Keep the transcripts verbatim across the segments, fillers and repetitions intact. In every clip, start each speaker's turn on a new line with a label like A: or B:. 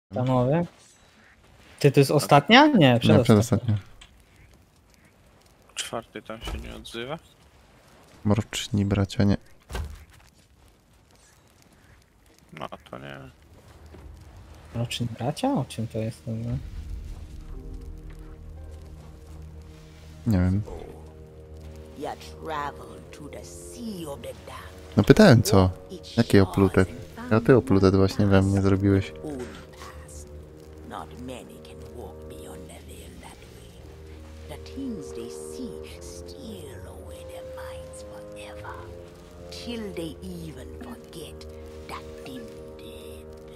A: Panowie? Ty, to jest ostatnia? Nie,
B: Nie,
A: przedostatnia.
B: przedostatnia.
C: Czwarty tam się nie odzywa.
B: Mroczni bracia, nie.
C: No to nie.
A: Roczni bracia? O czym to jest? No?
B: Nie wiem.
D: You travel to the sea of the damned.
B: No pytałem co? Jakie oplute? Ja ty oplute właśnie we mnie zrobiłeś.
D: Old past. Not many can walk beyond the veil that way. The things they see steal away their minds forever, till they even forget that thing did.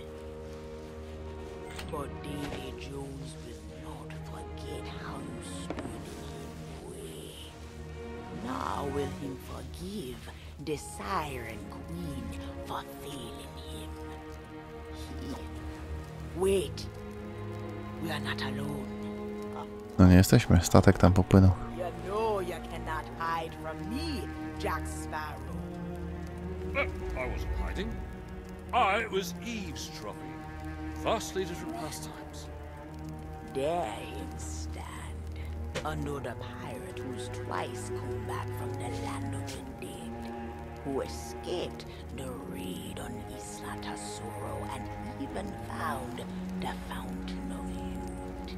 D: But David Jones will not forget how you stood in his way. Now will him forgive the Siren Queen for failing him. He... Wait. We are not alone.
B: No nie jesteśmy, statek tam popłynął.
D: You know you cannot hide from me, Jack Sparrow.
E: Uh, I wasn't hiding. I was eavesdropping. Vastly different pastimes.
D: There him stand. Another pirate who's twice come back from the land of the dead. Who escaped the raid on Isla Tesoro and even found the Fountain of Youth.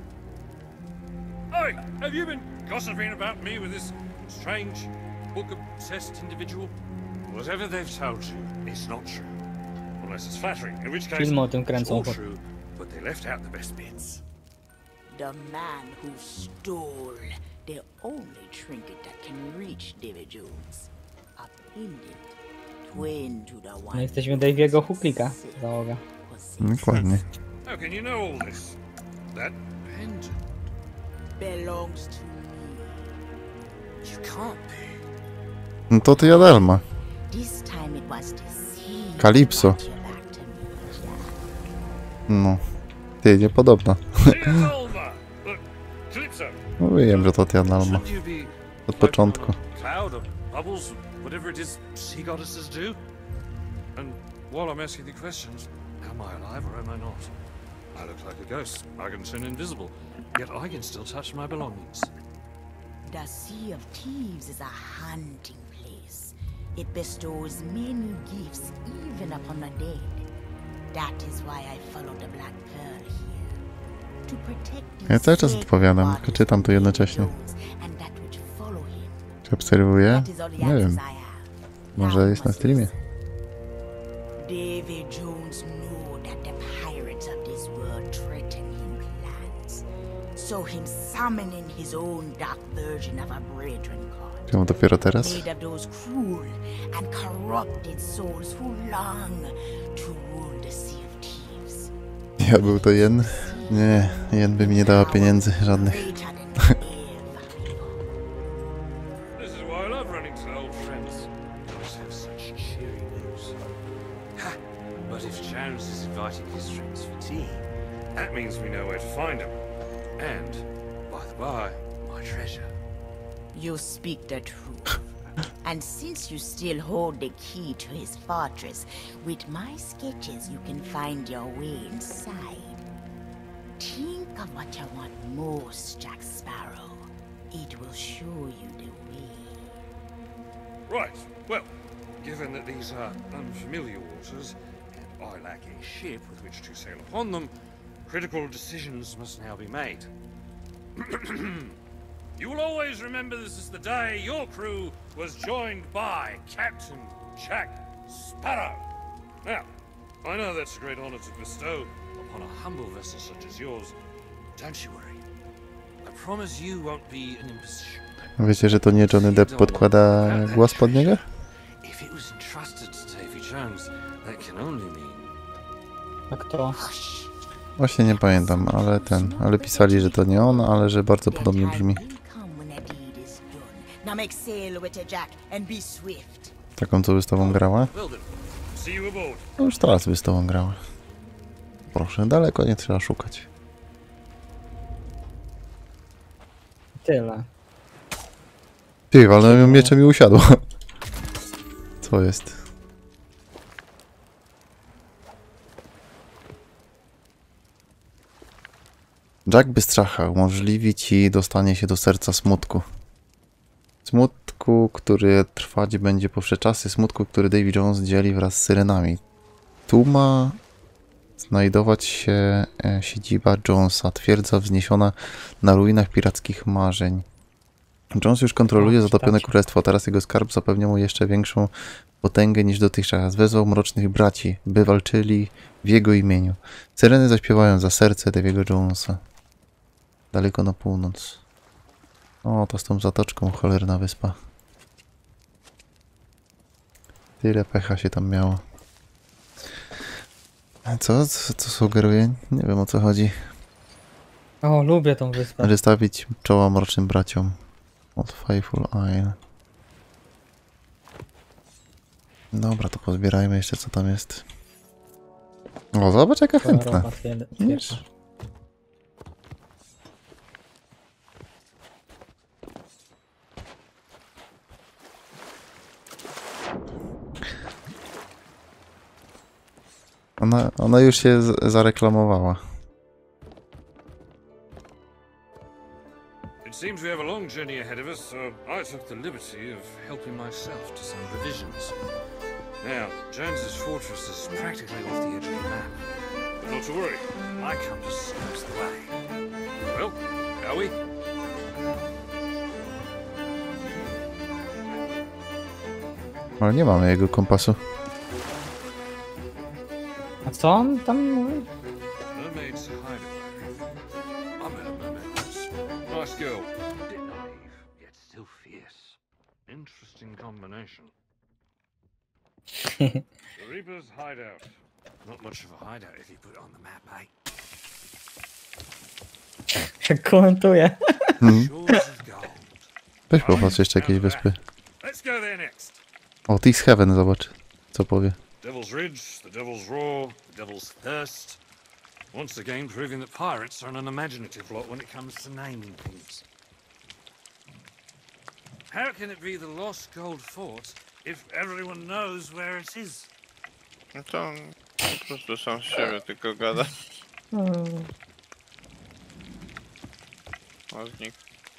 E: Hey, have you been gossiping about me with this strange, book-obsessed individual? Whatever they've told you, it's not true. Unless it's flattering, in which case
A: Film o tym
E: it's
A: kręcą.
E: all true, but they left out the best bits.
D: The man who stole the only trinket that can reach David Jones. A pendant twin to the one.
A: No jesteśmy Daviego Huklika, załoga.
B: Dokładnie.
E: How can you know all this? That pendant
D: Belongs to me.
E: you can't be.
B: No to ty Jadelma.
D: This time it was the sea.
B: Calypso.
D: brought you back to me, Jack.
B: No. Ty, niepodobna.
E: Theodolma! Look, Calypso!
B: No wiem, że to ty Jadelma.
E: Shouldn't you be
B: Od początku.
E: cloud or bubbles, whatever it is sea goddesses do? And while I'm asking the questions, am I alive or am I not? I look like a ghost. I can turn invisible, yet I can still touch my belongings.
D: The Sea of Thieves is a hunting place. It bestows many gifts even upon the dead. That is why I followed the Black Pearl here. To protect these
B: Ja cały czas
D: sacred
B: odpowiadam,
D: waters
B: tylko czytam to jednocześnie.
D: of Jones and that which follow him.
B: Czy obserwuję?
D: That is all the
B: Nie
D: answers
B: wiem.
D: I have.
B: Może
D: Now
B: jest na
D: must
B: streamie.
D: listen. David Jones knew that the pirates of this world threaten him plans. So him summoning his own dark version of a brethren god.
B: Czemu dopiero teraz?
D: Made of those cruel and corrupted souls who long to rule the Sea of Thieves.
B: Ja był to jen? Nie, jen by mi nie dała pieniędzy żadnych.
D: Greater than ever before.
E: This is why I love running to old friends. Always have such cheery news. Ha! But if Jones is inviting his friends for tea, that means we know where to find them. And, by the by, my treasure.
D: You speak the truth. And since you still hold the key to his fortress, with my sketches you can find your way inside. Think of what you want most, Jack Sparrow. It will show you the way.
E: Right, well, given that these are unfamiliar waters, and I lack a ship with which to sail upon them, critical decisions must now be made. You will always remember this is the day your crew was joined by Captain Jack Sparrow. Now, I know that's a great honor to bestow upon a humble vessel such as yours. Don't you worry. I promise you won't be an imposition.
B: Wiecie, że to nie Johnny Depp podkłada głos pod niego?
E: If it was entrusted to Davy Jones, that can only mean...
A: A kto?
D: Hush.
B: Właśnie nie pamiętam, ale ten, ale pisali, że to nie on, ale że bardzo
D: The
B: podobnie
D: time
B: brzmi.
D: will come when the deed is done. Now make sail with it, Jack, and be swift.
B: Taką, co by z tobą grała?
E: Well then, see you aboard.
B: No już teraz by z tobą grała. Proszę, daleko nie trzeba szukać.
A: Tyle.
B: Ty, ale mieczem mi usiadło. Co jest? Jack Bystrzacha umożliwi ci dostanie się do serca smutku. Smutku, który trwać będzie po wsze czasy. Smutku, który Davy Jones dzieli wraz z syrenami. Tu ma znajdować się e, siedziba Jonesa, twierdza wzniesiona na ruinach pirackich marzeń. Jones już kontroluje
A: O,
B: zatopione
A: czytacie.
B: królestwo, a teraz jego skarb zapewnia mu jeszcze większą potęgę niż dotychczas. Wezwał mrocznych braci, by walczyli w jego imieniu. Syreny zaśpiewają za serce Davy'ego Jonesa. Daleko na północ. O, to z tą zatoczką, cholerna wyspa. Tyle pecha się tam miało. Co? Co, co sugeruje? Nie wiem, o co chodzi.
A: O, lubię tą wyspę.
B: Należy stawić czoła mrocznym braciom. Od Faithful Isle. Dobra, to pozbierajmy jeszcze, co tam jest. O, zobacz, jaka chętna.
A: Kolorowa twier-
B: Widzisz?
A: twierdza.
B: Ona, ona już się z- zareklamowała.
E: It seems we have a long journey ahead of us, so I took the liberty of helping myself to some provisions. Now, Jones's fortress is practically off the edge of the map. But not to worry, I come to scopes the way. Well, are we?
B: Ale nie mamy jego kompasu.
A: A co on tam mówi?
E: Mermaid's hideaway. I met a mermaid once. Nice girl. Bit naive, yet still fierce. Interesting combination. The Reaper's hideout. Not much of a hideout if you put it on the map, eh?
A: Jak komentuje.
B: Hmm.
E: Shores of gold.
B: Weź popatrz jeszcze jakieś wyspy.
E: Let's go there next.
B: O, Tease Heaven, zobacz, co powie.
E: Devil's Ridge, the Devil's Roar, the Devil's Thirst. Once again proving that pirates are an unimaginative lot when it comes to naming things. How can it be the Lost Gold Fort if everyone knows where it is?
C: No to on po prostu sam z siebie tylko gada.
A: Hmm.
C: Ładnik.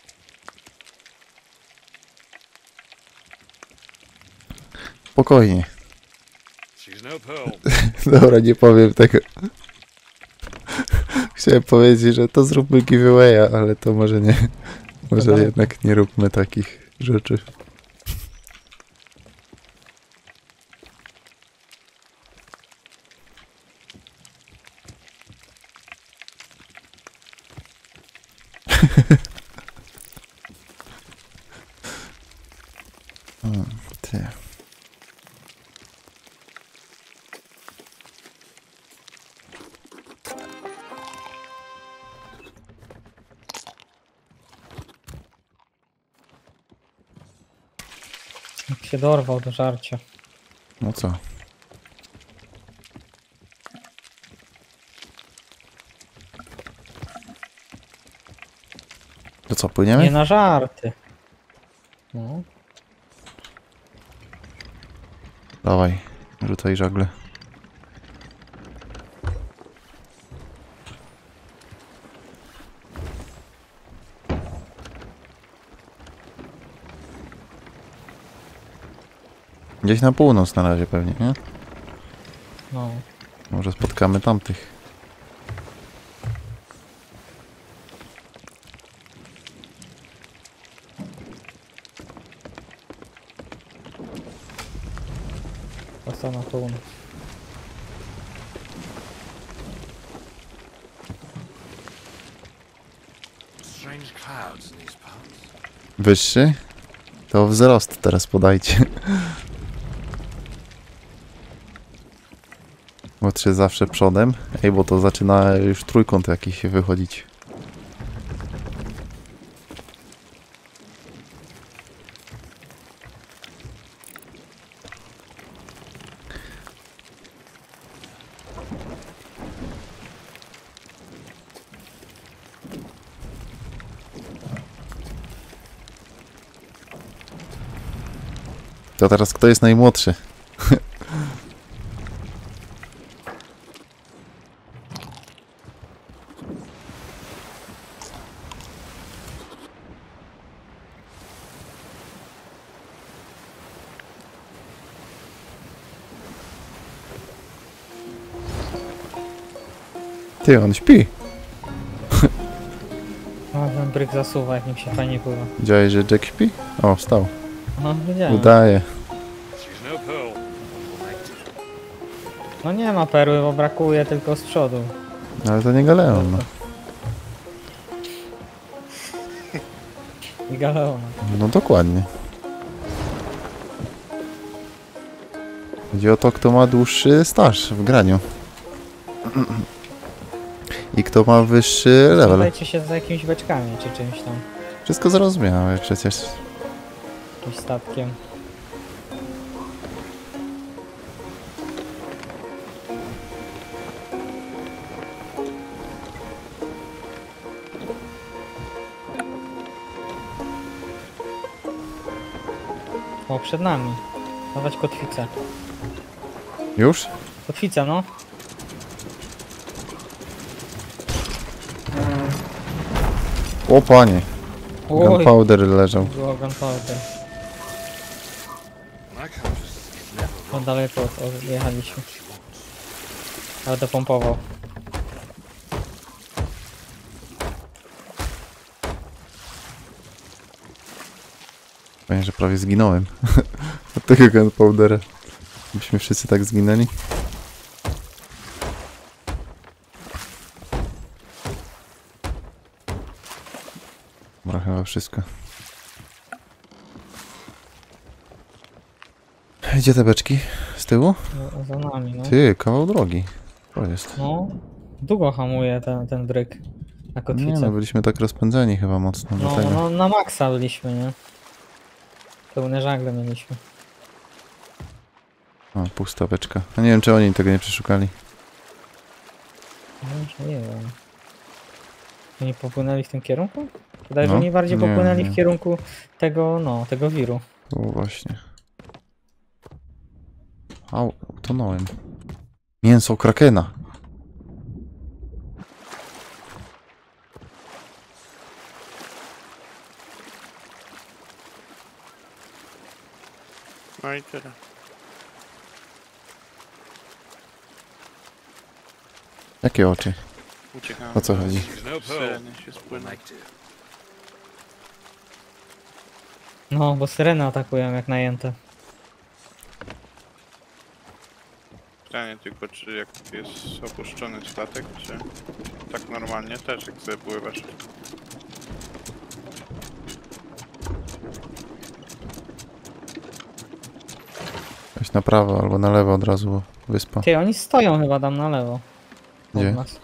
B: Spokojnie.
E: She's no pearl.
B: Dobra, nie powiem tego. Chciałem powiedzieć, że to zróbmy giveawaya, ale to może nie. Może
A: dalej.
B: jednak nie róbmy takich rzeczy. Hmm, ty.
A: Jak się dorwał do żarcia.
B: No co? To co, płyniemy?
A: Nie na żarty. No.
B: Dawaj, rzucaj żagle. Gdzieś na północ na razie pewnie, nie?
A: No.
B: Może spotkamy tamtych.
A: Prosto na północ.
E: Strange clouds in these parts.
B: Wyższy? To wzrost teraz podajcie. Patrzcie zawsze przodem. Ej, bo to zaczyna już trójkąt jakiś wychodzić. To teraz kto jest najmłodszy? Ty, on śpi.
A: O, ten bryk zasuwa, jak nim się fajnie pływa.
B: Widziałeś, że Jack śpi? O, wstał.
A: No, wiedziałem.
B: Udaje.
E: She's no pearl. We'll make do.
A: No nie ma perły, bo brakuje tylko z przodu.
B: Ale to nie Galeon, no.
A: I galeona.
B: No dokładnie. Chodzi o to, kto ma dłuższy staż w graniu. I kto ma wyższy level.
A: Zadajcie się za jakimiś beczkami, czy czymś tam.
B: Wszystko zrozumiałe przecież.
A: Jakimś statkiem. O, przed nami. Dawać kotwicę.
B: Już?
A: Kotwica, no.
B: O panie.
A: Oj,
B: Gunpowder leżał.
A: było gunpowder.
E: My compass is never
A: No daleko od- odjechaliśmy. Ale dopompował.
B: Panie, że prawie zginąłem. Od tego Gunpowdera. Byśmy wszyscy tak zginęli. Dobra, chyba wszystko. Gdzie te beczki? Z tyłu?
A: No, za nami, no.
B: Ty, kawał drogi. To jest.
A: No. Długo hamuje ten, ten bryk. Na
B: Nie
A: kotwicę.
B: no, byliśmy tak rozpędzeni chyba mocno do
A: No,
B: tego.
A: no, na maksa byliśmy, nie? Pełne żagle mieliśmy.
B: O, pusta beczka. A nie wiem, czy oni tego nie przeszukali.
A: No, już nie wiem. Oni popłynęli w tym kierunku? Wydaje,
B: No,
A: że oni bardziej
B: nie,
A: popłynęli
B: nie.
A: w kierunku tego, no, tego wiru.
B: O, właśnie. Au, utonąłem. Mięso krakena.
C: No i tyle.
B: Jakie oczy?
C: Uciekamy.
B: O co chodzi?
E: She's no pearl.
C: Syreny się
E: We'll
C: spłynęły.
E: make do.
A: No, bo syreny atakują jak najęte.
C: Pytanie tylko, czy jak jest opuszczony statek, czy tak normalnie też, jak sobie pływasz.
B: Weź na prawo albo na lewo od razu wyspa.
A: Ty, oni stoją chyba tam na lewo. Od
B: Gdzie?
A: nas.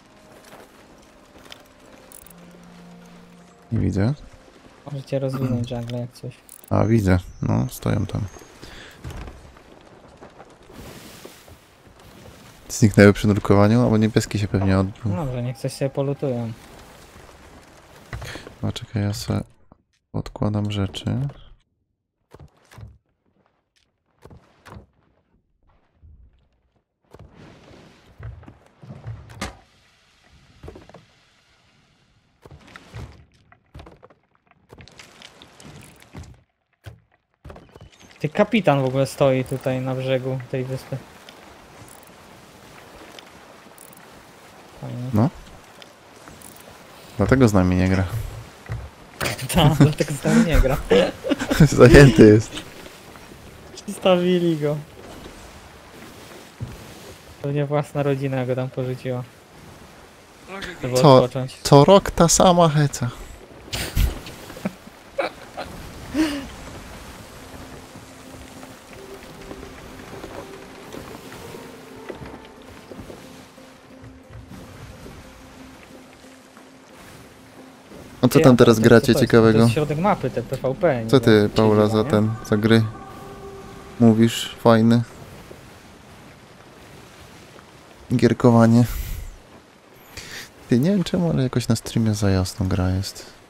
B: Nie widzę.
A: Możecie rozwinąć żagle jak coś.
B: A, widzę. No, stoją tam. Zniknęły przy nurkowaniu, albo niebieski się pewnie odbył.
A: Dobrze, niech coś sobie polutują.
B: A czekaj, ja sobie odkładam rzeczy.
A: Ty, kapitan w ogóle stoi tutaj na brzegu tej wyspy. Fajnie.
B: Dlatego z nami nie gra.
A: Tak, dlatego z nami nie gra.
B: Zajęty jest.
A: Zostawili go. Pewnie własna rodzina go tam porzuciła. Żeby
B: Co?
A: odpocząć.
B: Co rok ta sama heca. No co
A: Ty,
B: tam
A: a to-
B: teraz
A: to-
B: gracie
A: co to jest? To
B: ciekawego?
A: jest środek mapy, te P V P. nie
B: Co ty,
A: wiem,
B: Paula,
A: siedzi,
B: za
A: nie?
B: ten, za gry mówisz? Fajny. Gierkowanie. Ty, nie wiem czemu, ale jakoś na streamie za jasno gra jest.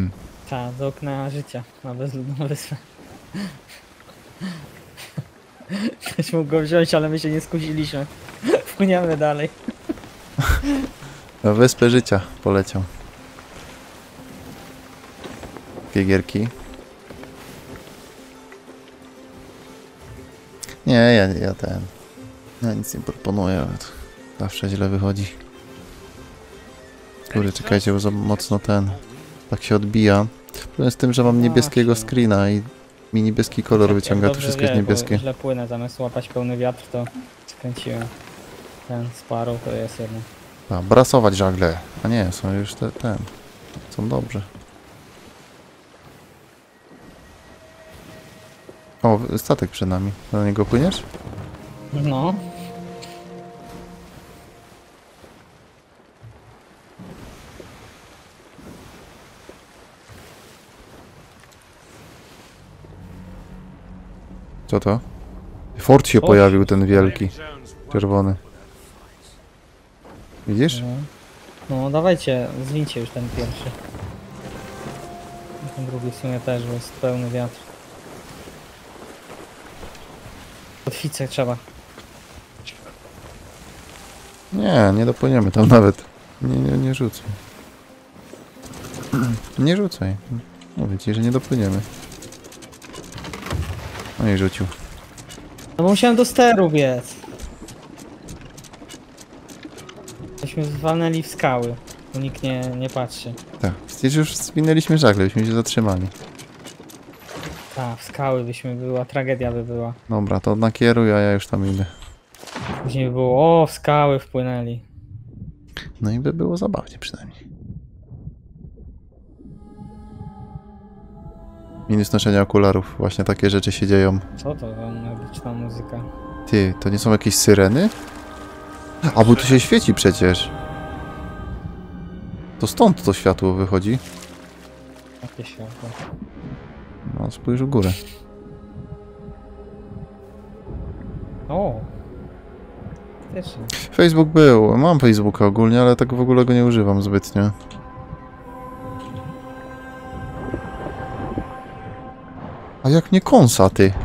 A: Tak, do okna życia na bezludną wyspę. Ktoś mógł go wziąć, ale my się nie skusiliśmy. Płyniemy dalej.
B: Na wyspę życia poleciał. Dwie gierki. Nie, ja, ja ten... Ja nic nie proponuję. Zawsze źle wychodzi. Kurde, czekajcie, bo za mocno ten... Tak się odbija. Problem z tym, że mam niebieskiego screena i mi niebieski kolor wyciąga, to
A: Dobrze
B: wszystko
A: wie,
B: jest niebieskie.
A: Bo źle płynę, zamiast łapać pełny wiatr, to skręciłem. Ten sparrow to jest jedno.
B: A, brasować żagle. A nie, są już te, ten. Są dobrze. O, statek przed nami. Na niego płyniesz?
A: No.
B: Co to? Fort się
A: Fort.
B: pojawił, ten wielki. Czerwony. Widzisz?
A: No, no dawajcie, zwincie już ten pierwszy. Ten drugi w sumie też, bo jest pełny wiatr. Kotwicę trzeba.
B: Nie, nie dopłyniemy tam nawet. Nie, nie, nie rzucaj. Nie rzucaj. Mówię ci, że nie dopłyniemy. No i rzucił.
A: No bo musiałem do steru biec. Myśmy zwalnęli w skały. Tu nikt nie, nie patrzy.
B: Tak, przecież już zwinęliśmy żagle, byśmy się zatrzymali.
A: Tak, w skały byśmy była, tragedia by była.
B: Dobra, to nakieruj, a ja już tam idę.
A: Później by było, o, w skały wpłynęli.
B: No i by było zabawnie przynajmniej. Minus noszenia okularów. Właśnie takie rzeczy się dzieją.
A: Co to za magiczna muzyka?
B: Ty, to nie są jakieś syreny? A bo tu się świeci przecież. To stąd to światło wychodzi.
A: Jakie światło.
B: No, spójrz w górę.
A: O! Faktycznie.
B: Facebook był. Mam Facebooka ogólnie, ale tak w ogóle go nie używam zbytnio. A jak mnie kąsa, ty?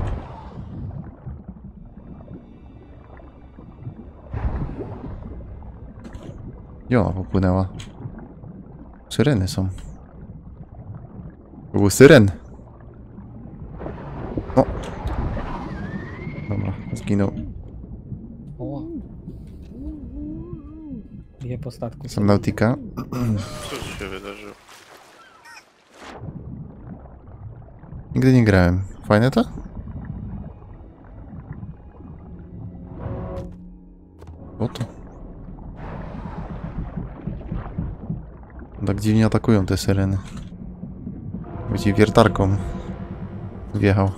B: Gdzie ona popłynęła? Syreny są. To był syren. O! Dobra, zginął.
A: O! Bije po statku.
B: Sam Nautica.
C: Co tu się wydarzyło?
B: Nigdy nie grałem. Fajne to? O to. Tak dziwnie atakują te syreny. Wiecie, wiertarką wjechał.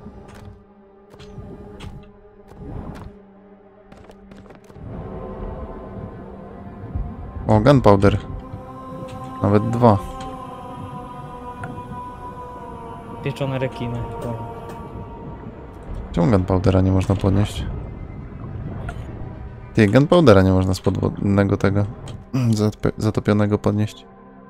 B: O, gunpowder. Nawet dwa.
A: Pieczone rekiny. To.
B: Czemu gunpowdera nie można podnieść? Ty, gunpowdera nie można z podwodnego tego zatopio- zatopionego podnieść.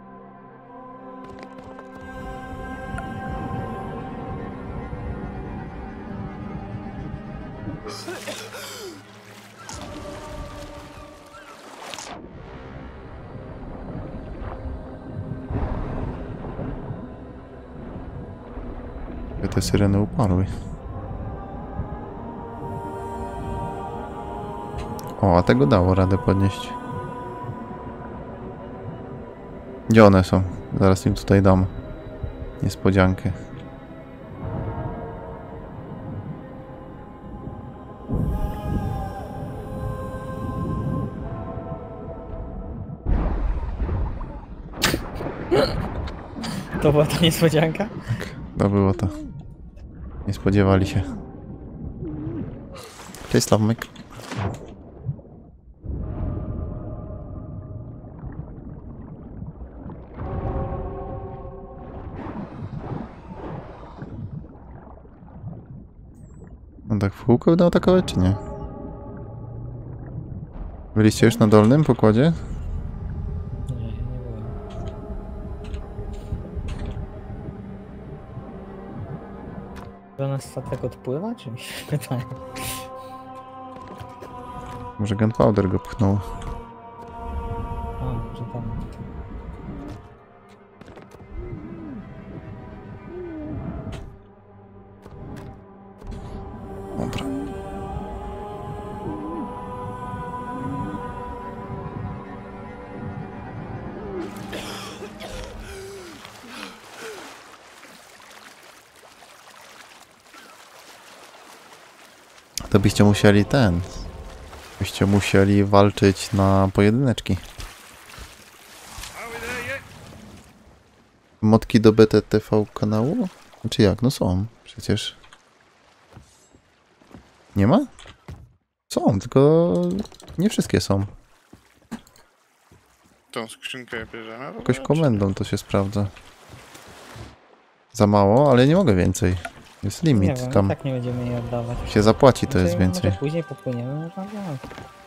B: Te syreny uparły. O, a tego dało radę podnieść. Gdzie one są? Zaraz im tutaj dam niespodziankę.
A: To była ta niespodzianka?
B: To było to. Nie spodziewali się. Cześć, Slavmyk. On tak w kółko dał atakować, czy nie? Byliście już na dolnym pokładzie?
A: Nie, nie byłem. Że na statek odpływa, czy mi się pytają?
B: Może gunpowder go pchnął.
A: A, że tam.
B: Dobra. To byście musieli ten. Byście musieli walczyć na pojedyneczki.
E: Are we there yet?
B: Modki do B T T V kanału? Znaczy jak? No są. Przecież. Nie ma? Są, tylko nie wszystkie są.
C: Tą skrzynkę bierzemy? w
B: Jakoś
C: ogóle,
B: komendą to się sprawdza. Za mało, ale nie mogę więcej. Jest
A: Nie
B: limit.
A: wiem,
B: Tam
A: i tak nie będziemy jej oddawać.
B: się zapłaci, to
A: Znaczy,
B: jest więcej.
A: Może później popłyniemy, można wziąć.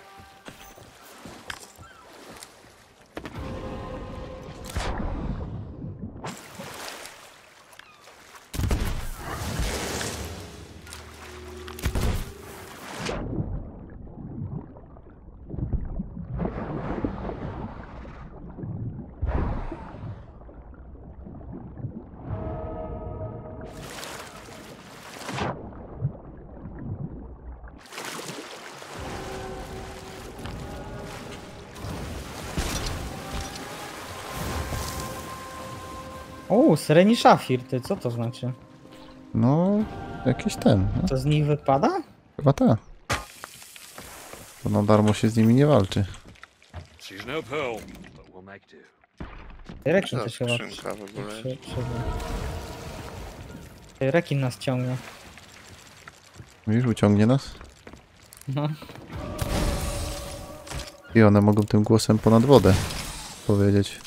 A: O, Sereni Szafir, ty co to znaczy?
B: No, jakiś ten. No,
A: To z nich wypada?
B: chyba tak. Bo na darmo się z nimi nie walczy.
E: She's no pearl, but we'll make do.
A: Rekin
C: Co
A: też
C: za
A: chyba
C: skrzynka w ogóle
A: przy,
C: jest?
A: przy, przy... Rekin nas ciągnie.
B: Widzisz, uciągnie nas.
A: No.
B: I one mogą tym głosem ponad wodę powiedzieć.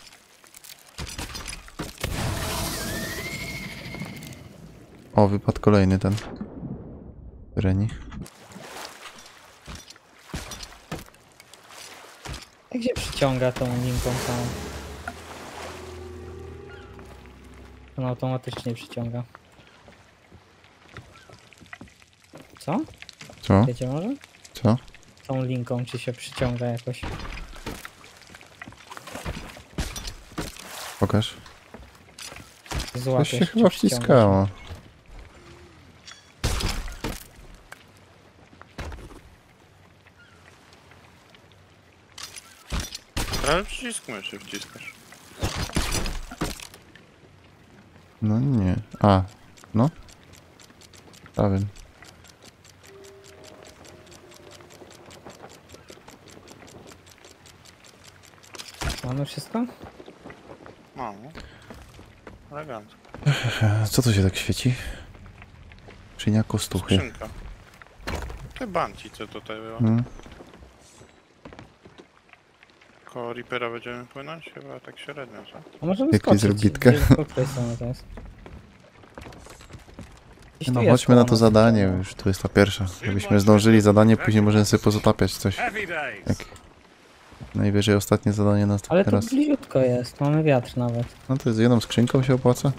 B: O, wypadł kolejny ten. Reni.
A: Jak się przyciąga tą linką samą? On automatycznie przyciąga. Co?
B: Co?
A: Wiecie może?
B: Co?
A: Tą linką czy się przyciąga jakoś?
B: Pokaż.
A: Złapiesz,
B: Coś się
A: czy
B: chyba
A: przyciągasz.
B: wciskało.
C: Ale przycisk myszy wciskasz.
B: No nie. A, no. Prawym.
A: Mamy wszystko?
C: No. Elegancko.
B: Co to się tak świeci? Czynia kostuchy.
C: Skrzynka. Te banci, co tutaj było.
B: Hmm.
C: Koło Reapera będziemy płynąć? Chyba tak średnio, co?
A: A możemy
B: Jak
A: skoczyć.
B: zrobitkę.
A: Gdzie- Po której stronie to jest? Gdzieś tu
B: No
A: jest
B: chodźmy na
A: koło
B: to
A: nas.
B: zadanie, już tu jest ta pierwsza. Żebyśmy zdążyli zadanie, później możemy sobie pozatapiać coś.
E: Happy days.
B: Jak najwyżej ostatnie zadanie nas
A: Ale to
B: teraz.
A: bliziutko jest, mamy wiatr nawet.
B: No to z jedną skrzynką się opłaca?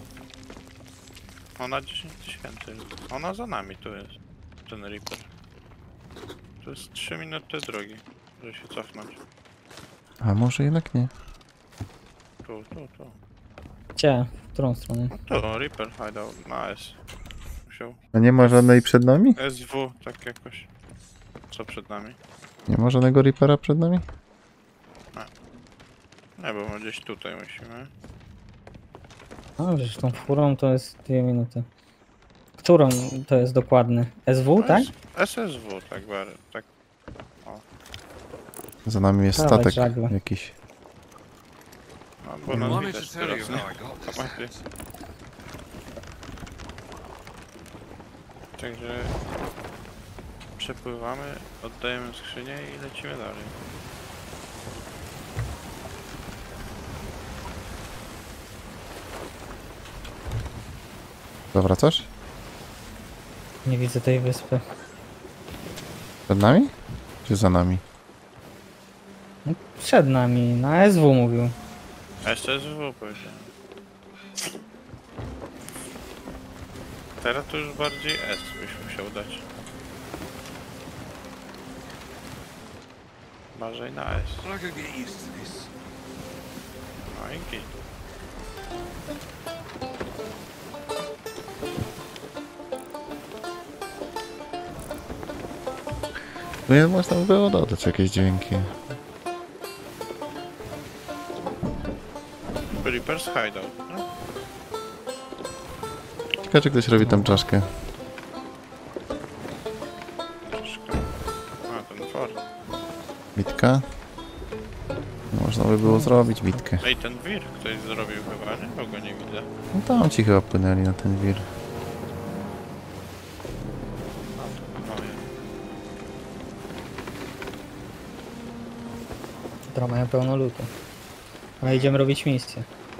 C: Ona dziesięć tysięcy. Ona za nami tu jest. Ten Reaper. To jest trzy minuty drogi, żeby się cofnąć.
B: A może jednak nie.
C: Tu, tu, tu.
A: Gdzie? W którą stronę?
C: No tu, Reaper hideout na S. Musiał.
B: A nie ma żadnej przed nami?
C: S W, tak jakoś. Co przed nami?
B: Nie ma żadnego Reapera przed nami?
C: Nie, bo my gdzieś tutaj musimy.
A: A, żeż tą furą to jest dwie minuty. Którą to jest dokładny? S W, tak?
C: S S W, tak bardzo. Tak.
B: Za nami jest
A: Dawaj,
B: statek
A: żagle.
B: jakiś.
C: No, bo
E: You
C: nas
E: want me
C: widać
E: to tell
C: teraz,
E: you
C: nie?
E: how I got this
C: Łapie.
E: hat?
C: Także przepływamy, oddajemy skrzynię i lecimy dalej.
B: Zawracasz?
A: Nie widzę tej wyspy.
B: Przed nami? Czy za nami?
A: No, przed nami, na S W mówił.
C: S S W powiedziałem. Teraz to już bardziej S byś musiał dać. Bardziej na S.
E: I could get used to this.
C: No i git.
B: No nie można by było dodać jakieś dźwięki.
C: Reaper's Hideout, no?
B: Ciekawe, czy ktoś robi tam czaszkę.
C: Troszkę. A, ten fort.
B: Bitka? Można by było zrobić bitkę.
C: Ej, ten wir ktoś zrobił chyba, nie? Bo go nie widzę.
B: No tam ci chyba płynęli na ten wir.
C: No,
A: Teraz mają pełno lutu. Ale idziemy robić misję.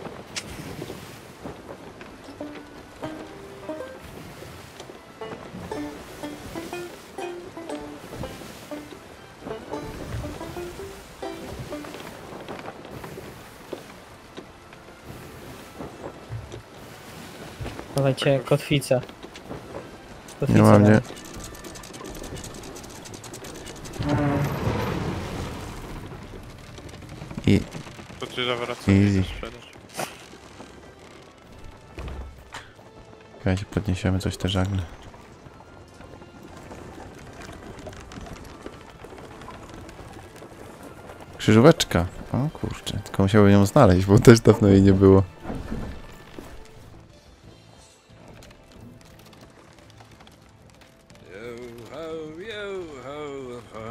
A: Dawajcie kotwicę.
B: Nie mam, nie. I
C: to ty zawracasz
B: Easy.
C: i sprzedaż.
B: Słuchajcie, podniesiemy coś te żagle. Krzyżóweczka. O kurczę, tylko musiałbym ją znaleźć, bo też dawno jej nie było.
E: Yo ho, yo ho, ho.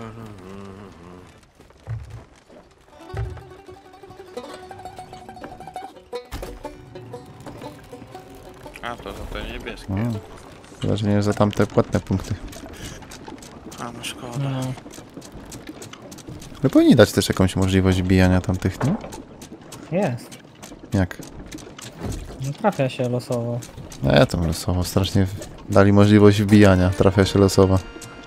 C: A, to za te niebieskie.
B: O, chyba, że nie za tamte płatne punkty.
C: A, no szkoda.
A: No,
B: Ale powinni dać też jakąś możliwość bijania tamtych, nie?
A: jest.
B: Jak?
A: No, trafia się losowo.
B: No ja tam losowo, strasznie dali możliwość wbijania, trafia się losowa.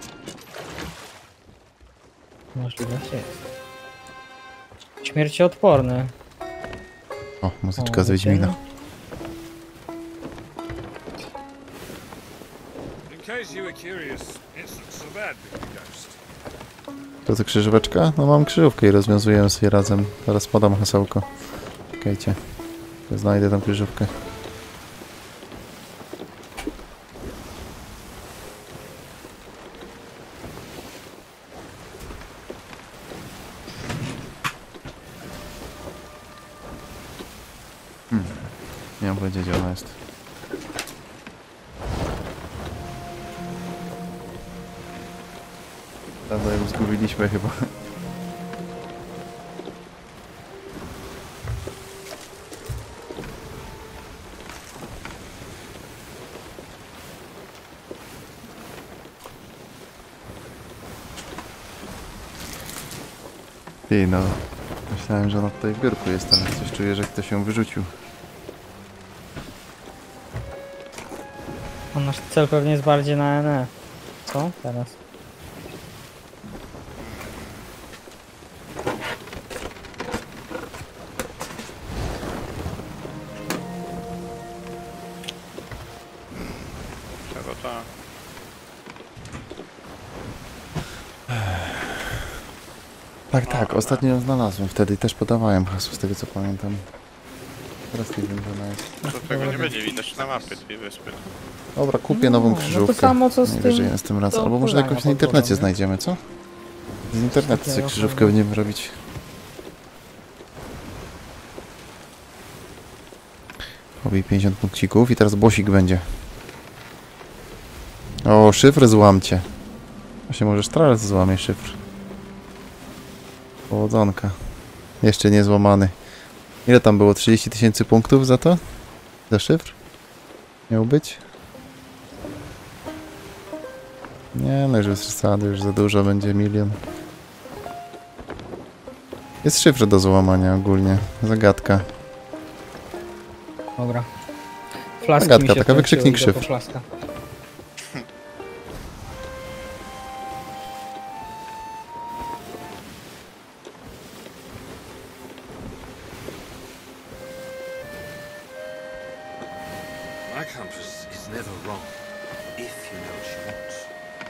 A: Możliwość jest. Śmierciodporny.
B: O, muzyczka
A: O,
B: z Wiedźmina.
E: In case you were curious, it's not so bad being a ghost.
B: To to krzyżóweczka? No mam krzyżówkę i rozwiązujemy sobie razem. Zaraz podam hasełko. Czekajcie. Znajdę tą krzyżówkę. Hmm. Nie mam powiedzieć, gdzie ona jest. Dawno ją zgubiliśmy chyba. Ty, no. Myślałem, że ona tutaj w biurku jest, ale coś czuję, że ktoś ją wyrzucił.
A: A nasz cel pewnie jest bardziej na N E. Co? Teraz.
C: Czego to?
B: Tak, tak, ostatnio ją znalazłem. Wtedy też podawałem hasło, z tego co pamiętam. Teraz nie wiem, gdzie ona jest.
C: To tego nie będzie widać na mapie tej wyspy.
B: Dobra, kupię nową
A: No, no to
B: krzyżówkę.
A: samo, co z
B: Najwyżej
A: tym
B: następnym razem.
A: do
B: Albo może
A: pływania
B: jakoś na
A: pod wodą,
B: internecie
A: nie?
B: znajdziemy, co? Z internetu sobie
A: Takiego
B: krzyżówkę
A: fajnego.
B: będziemy robić. Pobij pięćdziesiąt punkcików i teraz bosik będzie. O, szyfr złamcie. Właśnie może strzelec złamie szyfr. Powodzonka. Jeszcze nie złamany. Ile tam było? trzydzieści tysięcy punktów za to? Za szyfr? Miał być? Nie, no już jest przesady, już za dużo będzie milion. Jest szyfr do złamania ogólnie. Zagadka.
A: Dobra. Flaski
B: Zagadka,
A: mi się
B: taka wykrzyknik
A: skończyły,
B: szyfr.
A: idę po flaska.
E: My compass is never wrong if you know what she wants.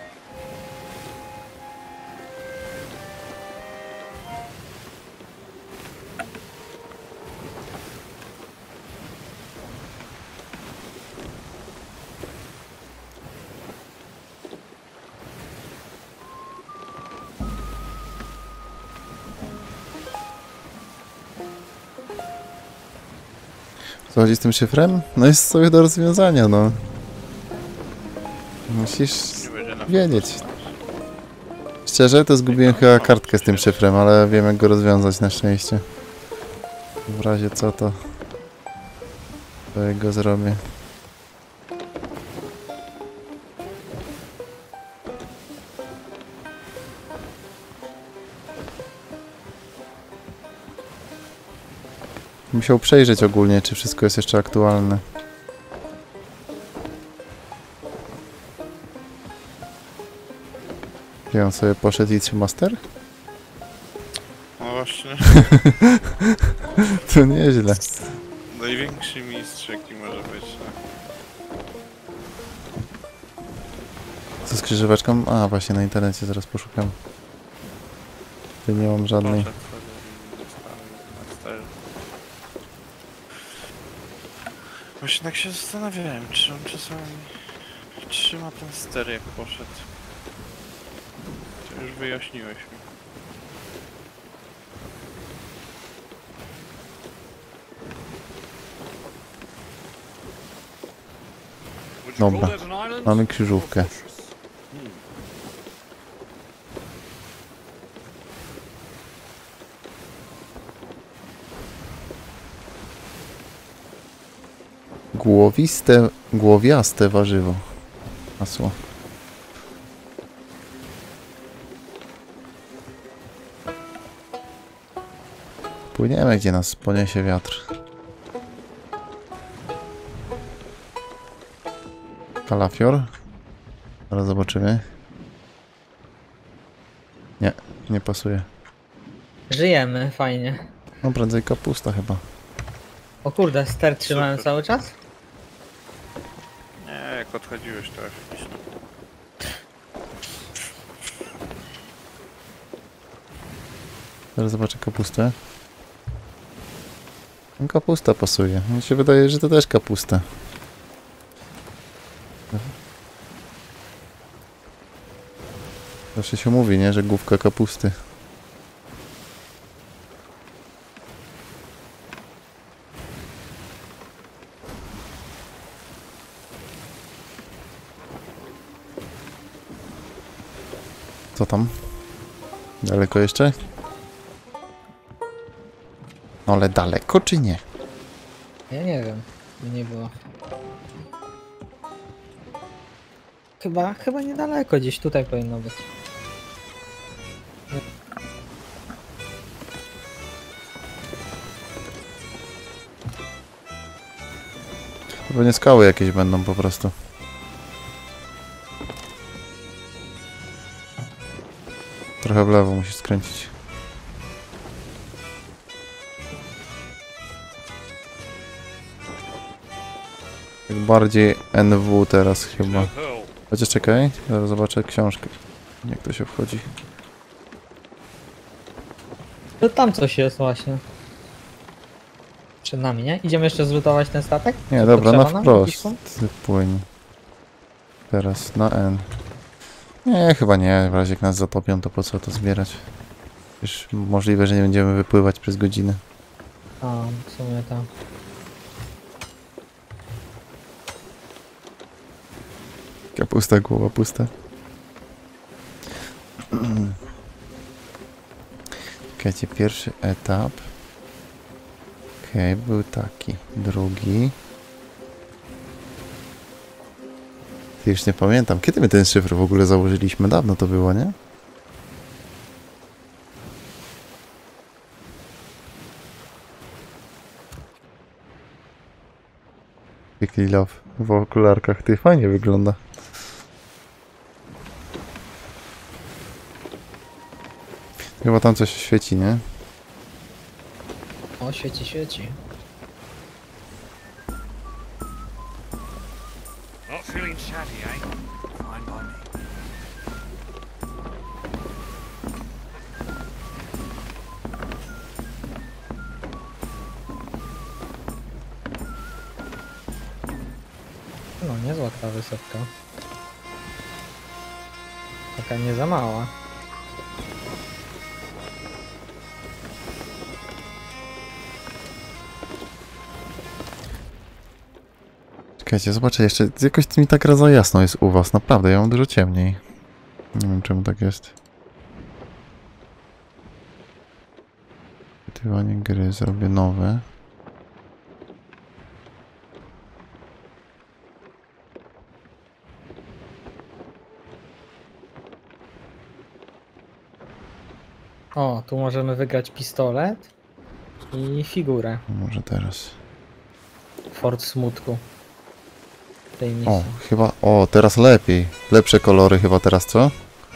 B: Co chodzi z tym szyfrem? No jest sobie do rozwiązania, no. Musisz
C: Nie będzie na
B: wiedzieć. Szczerze, to zgubiłem chyba kartkę z tym szyfrem, ale wiem jak go rozwiązać na szczęście. W razie co to... To jak go zrobię. Musiał przejrzeć ogólnie, czy wszystko jest jeszcze aktualne. Gdzie on sobie poszedł i trzyma master?
C: No właśnie,
B: To nieźle.
C: największy mistrz jaki może być. No.
B: Co z krzyżóweczką? A, właśnie na internecie zaraz poszukam. Tu nie mam żadnej.
C: Poszedł sobie i zostawił na ster. Właśnie tak się zastanawiałem, czy on czasami trzyma ten ster jak poszedł. To już wyjaśniłeś mi.
E: Would you
B: Dobra.
E: call that an island
B: Mamy
E: or
B: krzyżówkę.
E: fortress? Hmm.
B: Głowiste, głowiaste warzywo. Masło. Płyniemy, gdzie nas poniesie wiatr. Kalafior. Zaraz zobaczymy. Nie, nie pasuje.
A: Żyjemy, fajnie.
B: No prędzej kapusta chyba.
A: O kurde, ster trzymałem
C: Super.
A: cały czas?
C: Nie, jak odchodziłeś to oczywiście.
B: Zaraz zobaczę kapustę. No, kapusta pasuje. Mi się wydaje, że to też kapusta. Zawsze się mówi, nie? Że główka kapusty. Co tam? Daleko jeszcze? No ale daleko czy nie?
A: Ja nie wiem, nie było. Chyba, chyba niedaleko, gdzieś tutaj powinno być.
B: To pewnie skały jakieś będą po prostu. Trochę w lewo musisz skręcić. Tak bardziej N W teraz chyba.
E: No pearl.
B: Chociaż czekaj, zaraz zobaczę książkę. Jak to się wchodzi.
A: No tam coś jest właśnie. Przed nami, nie? Idziemy jeszcze zlutować ten statek?
B: Nie,
A: Czy
B: dobra, na
A: potrzeba nam jakiś
B: wprost. Płyń. Teraz na N. Nie, chyba nie. W razie jak nas zatopią, to po co to zbierać? Już możliwe, że nie będziemy wypływać przez godzinę.
A: A, w sumie tam.
B: Kapusta, głowa pusta. Czekajcie, pierwszy etap. Okej, okay, był taki. Drugi. Ty już nie pamiętam. Kiedy my ten szyfr w ogóle założyliśmy? Dawno to było, nie? Pickly Love w okularkach. Ty, fajnie wygląda. Chyba tam coś świeci, nie?
A: O, świeci, świeci.
E: Not feeling chatty, eh? Fine by me.
A: No, niezła ta wysepka. Taka nie za mała.
B: Czekajcie, zobaczę jeszcze. Jakoś mi tak za jasno jest u was. Naprawdę, ja mam dużo ciemniej. Nie wiem czemu tak jest. Wytywanie gry zrobię nowe.
A: O, tu możemy wygrać pistolet i figurę.
B: Może teraz.
A: Fort Smutku. W tej misji.
B: O, chyba. O, teraz lepiej. Lepsze kolory chyba teraz, co?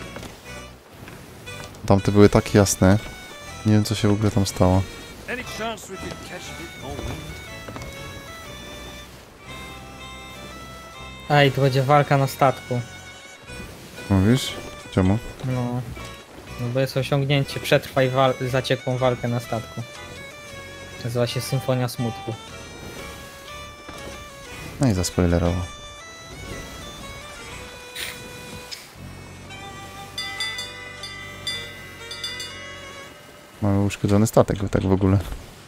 B: Tamte były tak jasne. Nie wiem co się w ogóle tam stało.
E: Any chance we could catch a bit more wind?
A: Ej, tu będzie walka na statku.
B: Mówisz? Czemu?
A: No. No bo jest osiągnięcie. Przetrwaj wal zaciekłą walkę na statku. Nazywa się Symfonia Smutku.
B: No i zaspoilerowo. Mamy uszkodzony statek, tak w ogóle.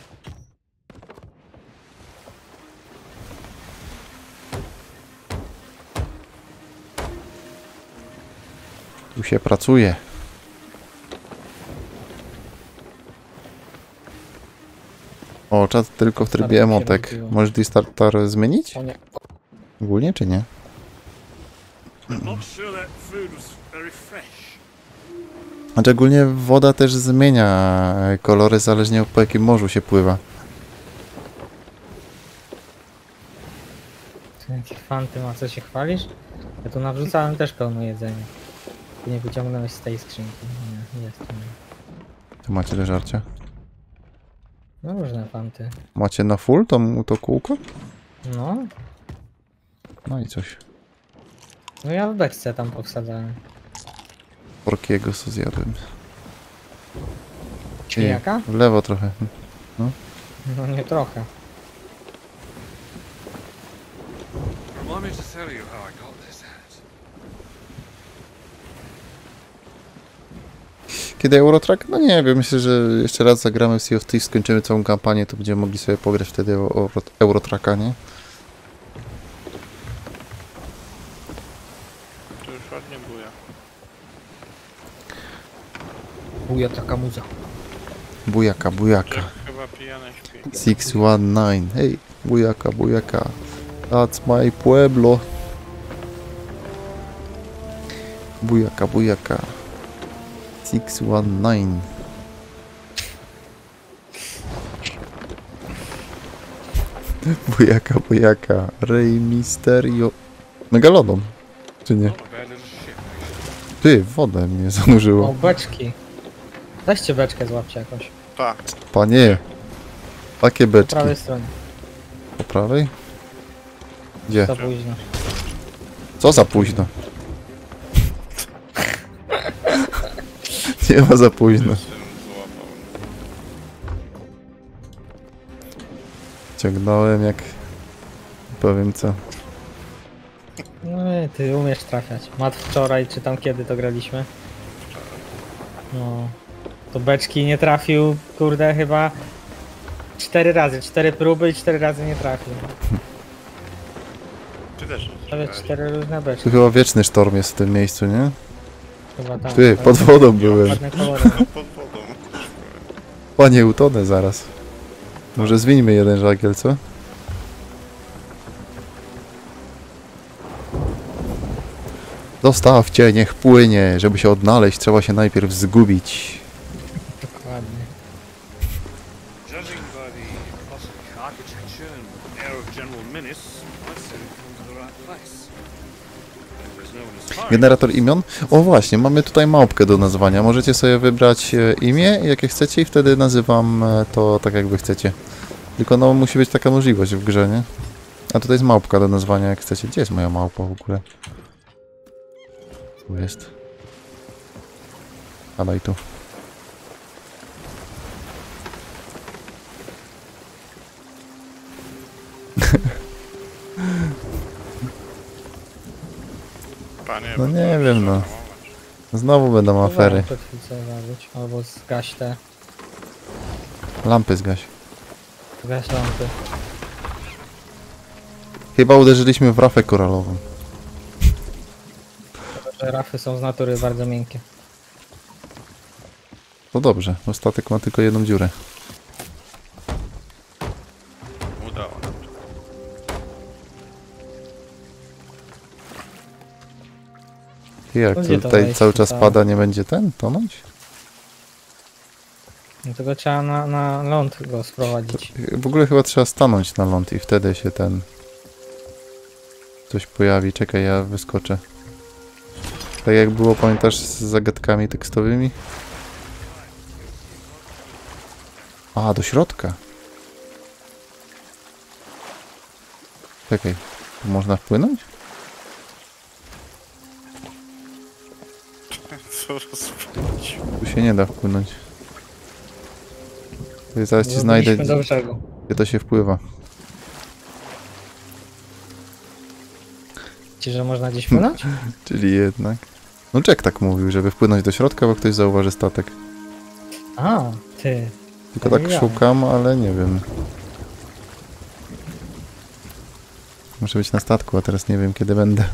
B: Tu się pracuje. O, czat tylko w trybie
A: Startem się
B: emotek.
A: rozbiło.
B: Możesz D-Starter zmienić?
A: O nie.
B: Ogólnie czy nie?
E: I'm not sure that food was very fresh.
B: Znaczy ogólnie woda też zmienia kolory zależnie od po jakim morzu się pływa.
A: Ty jakie fanty ma, co się chwalisz? Ja tu nawrzucałem też pełno jedzenia. Ty nie wyciągnąłeś z tej skrzynki. Nie, jest tu.
B: Tu macie do żarcia.
A: No różne fanty.
B: Macie na full to, to kółko?
A: No,
B: No i coś.
A: no ja w beczce tam powsadzałem.
B: Porkiego co zjadłem.
A: Świniaka?
B: W lewo trochę.
A: No nie trochę.
E: Remind me to tell you how I got this hat.
B: Kiedy Eurotrack? No nie wiem, myślę, że jeszcze raz zagramy w Sea of Thieves, skończymy całą kampanię, to będziemy mogli sobie pograć wtedy o, o Eurotracka, nie?
C: To już ładnie buja.
A: Buja taka muza.
B: Bujaka, bujaka.
C: Jack chyba pijany śpi.
B: six one nine. Hej, bujaka, bujaka. That's my pueblo. Bujaka, bujaka. six one nine. Bujaka, bujaka. Rey Mysterio. Megalodon. Czy nie?
E: Not a bad little ship.
B: Ty, wodę mnie
A: O,
B: zanurzyło.
A: beczki. Weźcie beczkę, złapcie jakoś.
C: Tak,
B: Panie. Takie
A: Po
B: beczki.
A: prawej stronie.
B: Po prawej? Gdzie?
A: Za późno.
B: Co za późno? Nie ma za późno.
C: syn złapał.
B: Ciągnąłem jak... Powiem co.
A: No nie, ty umiesz trafiać. Mat wczoraj, czy tam kiedy to graliśmy? No. To beczki nie trafił, kurde, chyba cztery razy. Cztery próby i cztery razy nie trafił.
C: Ty też nie
A: Nawet
C: strzelałeś.
A: cztery różne
B: Tu
A: beczki.
B: chyba wieczny sztorm jest w tym miejscu, nie?
A: Chyba tam.
B: Ty, pod wodą byłem.
A: Ładne kolory.
C: Pod wodą.
B: Panie, utonę zaraz. Może zwińmy jeden żagiel, co? Zostawcie, niech płynie. Żeby się odnaleźć, trzeba się najpierw zgubić.
A: Dokładnie.
E: Judging by the classic architecture and air of general menace, I'd say we've come to the right place. There's no one inspiring.
B: Generator imion? O właśnie, mamy tutaj małpkę do nazwania. Możecie sobie wybrać e, imię, jakie chcecie i wtedy nazywam e, to tak jak wy chcecie. Tylko no musi być taka możliwość w grze, nie? A tutaj jest małpka do nazwania, jak chcecie. Gdzie jest moja małpa w ogóle? Tu jest. Padaj tu.
C: Panie,
B: No
C: bo
B: nie
C: to
B: wiem, no.
C: szanować.
B: Znowu będą afery.
A: Przed chwilą zabić. Albo zgaś te.
B: Lampy zgaś.
A: Zgaś lampy.
B: Chyba uderzyliśmy w rafę koralową.
A: Że rafy są z natury bardzo miękkie.
B: To dobrze, bo statek ma tylko jedną dziurę.
C: Udało nam się.
B: I jak
A: No gdzie to
B: tutaj
A: wejście
B: cały czas
A: tam?
B: pada, nie będzie ten tonąć?
A: No tego trzeba na, na ląd go sprowadzić.
B: W ogóle chyba trzeba stanąć na ląd i wtedy się ten... coś pojawi. Czekaj, ja wyskoczę. Tak jak było, pamiętasz, z zagadkami tekstowymi? A, do środka. Czekaj, tu można wpłynąć?
C: Co rozpędził?
B: Tu się nie da wpłynąć. Ja zaraz ci
A: Dobiliśmy
B: znajdę,
A: do brzegu.
B: gdzie to się wpływa.
A: Ci, że można gdzieś płynąć?
B: Czyli jednak... No Jack tak mówił, żeby wpłynąć do środka, bo ktoś zauważy statek.
A: A, ty.
B: Tylko
A: To
B: tak
A: ja.
B: szukam, ale nie wiem. Muszę być na statku, a teraz nie wiem, kiedy będę.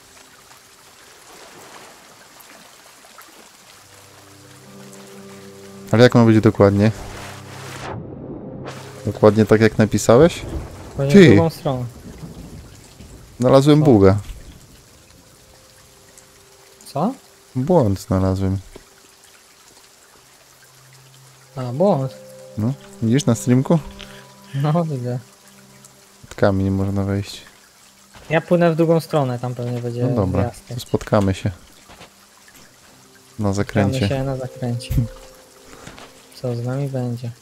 B: Ale jak ma być dokładnie? Dokładnie tak, jak napisałeś?
A: Chodź
B: Ty.
A: w drugą stronę.
B: Znalazłem
A: Co?
B: buga.
A: Co?
B: Błąd znalazłem.
A: A, błąd.
B: No, widzisz na streamku?
A: No, widzę.
B: Tkami nie można wejść.
A: Ja płynę w drugą stronę, tam pewnie będzie
B: No dobra,
A: wjazd.
B: to spotkamy się. Na
A: Spotkamy
B: zakręcie.
A: się na zakręcie. Co z nami będzie?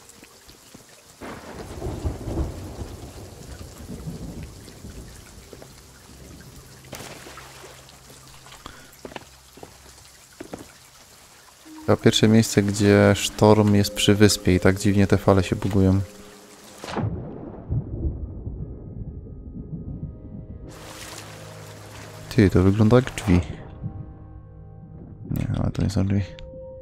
B: To pierwsze miejsce, gdzie sztorm jest przy wyspie i tak dziwnie te fale się bugują. Ty, to wygląda jak drzwi. Nie, ale to nie są drzwi.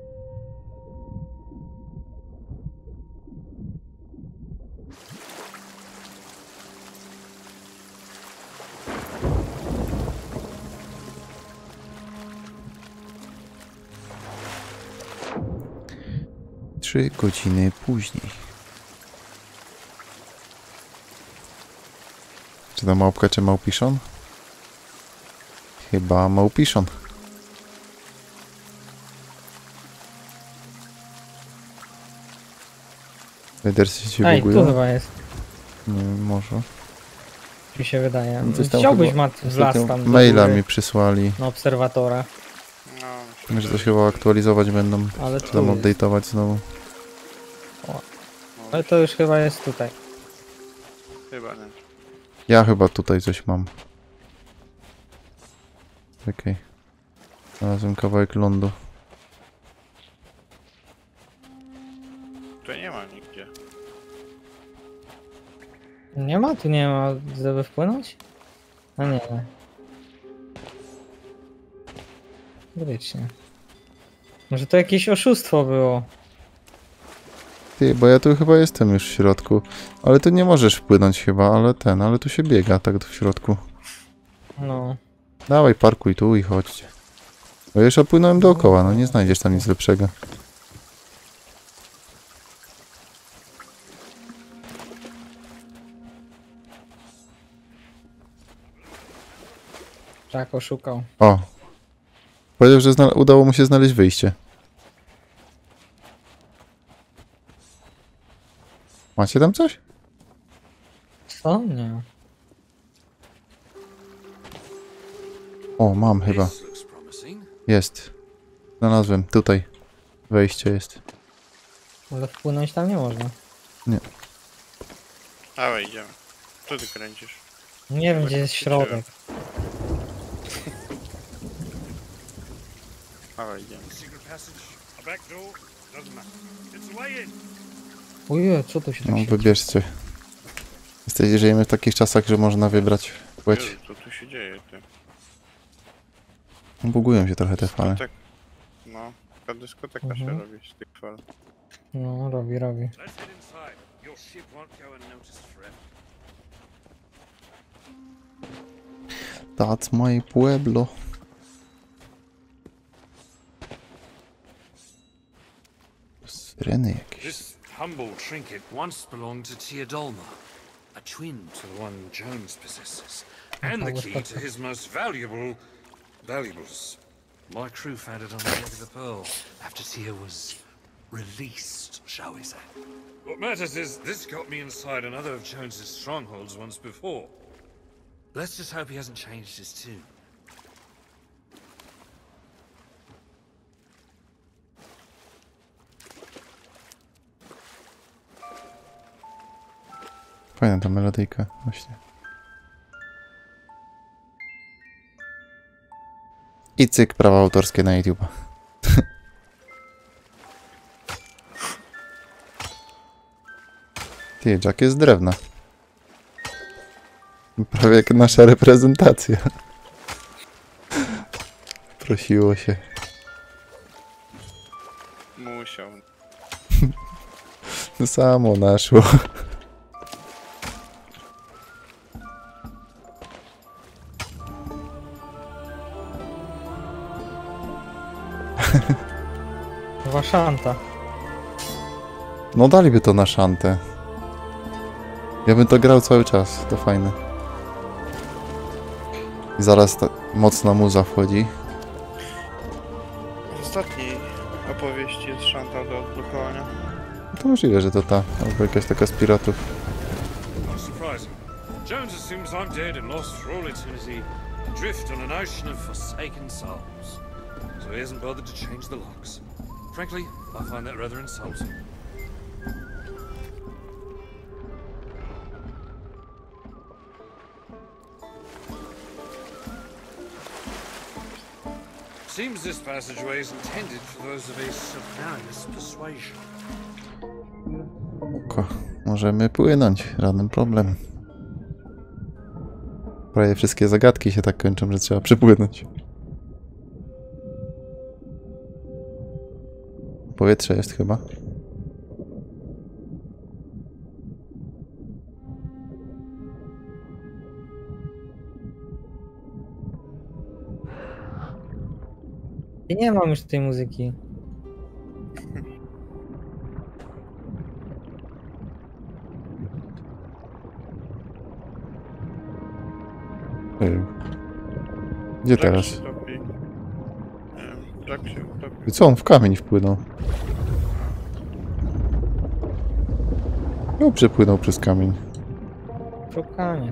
B: Trzy godziny później. Czy to małpka, czy małpiszon? Chyba małpiszon. Wedersy się
A: Ej, tu
B: bugują?
A: chyba jest.
B: Nie wiem, może.
A: Mi się wydaje.
B: Coś tam
A: Chciałbyś
B: chyba-
A: mat w las
B: Ostatnio
A: tam do
B: maila
A: góry,
B: mi przysłali,
A: na obserwatora,
C: No,
B: że to się chyba aktualizować będą.
A: ale
B: Czy
A: tu
B: tam
A: jest.
B: update'ować znowu.
A: Ale to już chyba jest tutaj.
C: chyba nie.
B: Ja chyba tutaj coś mam. Okej. Znalazłem kawałek lądu.
C: Tutaj nie ma nigdzie.
A: Nie ma? Tu nie ma, żeby wpłynąć? A nie. Grycznie. Może to jakieś oszustwo było.
B: Ty, bo ja tu chyba jestem już w środku. Ale tu nie możesz wpłynąć chyba, ale ten, ale tu się biega tak w środku.
A: No.
B: Dawaj, parkuj tu i chodźcie. Bo ja już opłynąłem dookoła, no nie znajdziesz tam nic lepszego.
A: Tak oszukał.
B: O! Powiedział, że zna- udało mu się znaleźć wyjście. Macie tam coś?
A: Co? Nie.
B: O, mam chyba.
E: This looks promising.
B: Jest. Znalazłem. Tutaj. Wejście jest.
A: Ale wpłynąć tam nie można.
C: Dawaj, idziemy. Co ty kręcisz?
A: Nie wiem, gdzie jest środek.
C: Ale idziemy.
E: Secret passage, a back door, doesn't matter. It's a way in.
A: Ujej, co tu się tak
B: No,
A: świeci?
B: wybierzcie. Jesteście, żyjemy w takich czasach, że można wybrać płeć.
C: Jezu, co tu się dzieje, ty?
B: Bugują się trochę te fale.
C: Dyskotek. No, taka dyskoteka się
A: Mhm.
C: robi z tych fal.
A: No, robi, robi.
E: Let's head inside. Your ship won't go unnoticed forever.
B: That's my pueblo. Syreny jakieś.
E: This humble trinket once belonged to Teodolma, a twin to the one Jones possesses, and the key to his most valuable valuables. My crew found it on the deck of the Pearl after Tia was released, shall we say. What matters is this got me inside another of Jones's strongholds once before. Let's just hope he hasn't changed his tune.
B: Fajna ta melodyjka, właśnie. I cyk, prawa autorskie na YouTube. Ty, Jack jest z drewna. Prawie jak nasza reprezentacja. Prosiło się.
C: Musiał.
B: No samo naszło.
A: Waszanta.
B: No daliby to na szantę. Ja bym to grał cały czas, to fajne. I zaraz ta mocna muza wchodzi.
C: W ostatniej opowieści jest szanta do odblokowania.
B: To możliwe, że to ta, albo jakaś taka z piratów.
E: Not surprising. Jones assumes I'm dead and lost for all eternity, adrift on an ocean of forsaken souls. So he hasn't bothered to change the locks. Frankly, I find that rather insulting. Seems this passageway is intended for those of a submarinous persuasion.
B: Oko. Możemy płynąć, żaden problem. Prawie wszystkie zagadki się tak kończą, że trzeba przypłynąć. Powietrze jest chyba.
A: I nie mam już tej muzyki.
B: Ej. Gdzie
C: Jack
B: teraz?
C: się topi. Nie wiem, Jack się utopił.
B: I co, on w kamień wpłynął? No, przepłynął przez kamień.
A: Szukaniec.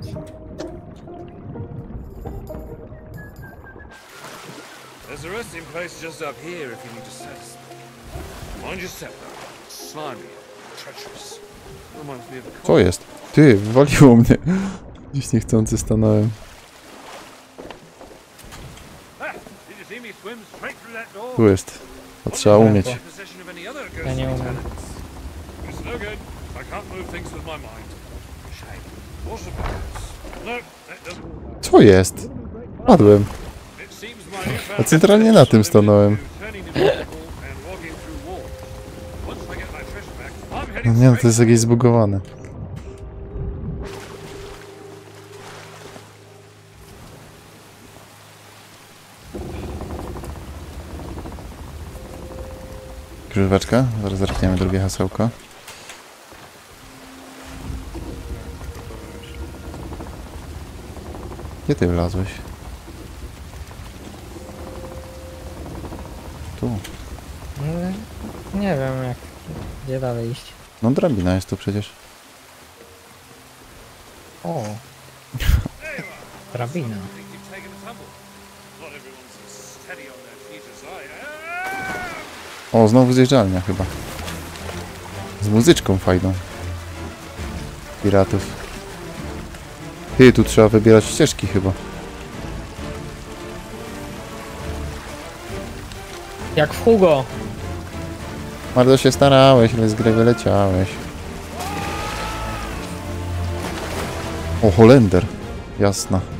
E: There's a resting place just up here if you need to set. Mind your step, though. Slimy, treacherous. Reminds me of a
B: Co jest? Ty, wywaliło mnie. Gdzieś niechcący stanąłem.
E: Ah, did you see me swim straight through that door?
B: Tu jest. To trzeba umieć.
E: In possession of any other
A: Ja
E: ghostly
A: nie umiem.
E: talents. It's no good. I can't move things with my mind. Shame. What's the purpose? No, that doesn't.
B: Co jest? Padłem.
E: It seems my newfound
B: A centralnie na tym stanąłem.
E: turning invisible and walking through wall. Once I get my treasure back, I'm
B: No
E: heading
B: nie, no to
E: straight
B: jest jakieś zbugowane. Krzyżóweczka, zaraz zerkniemy drugie hasełko. Gdzie ty wlazłeś? Tu.
A: No, nie wiem jak. Gdzie dalej iść.
B: No drabina jest tu przecież.
A: O. Drabina.
E: think you've taken a tumble. Not everyone's as steady on their feet as I am.
B: O, znowu zjeżdżalnia chyba. Z muzyczką fajną. Piratów. Ty, tu trzeba wybierać ścieżki chyba.
A: Jak w Hugo.
B: Bardzo się starałeś, ale z gry wyleciałeś. O, Holender. Jasna.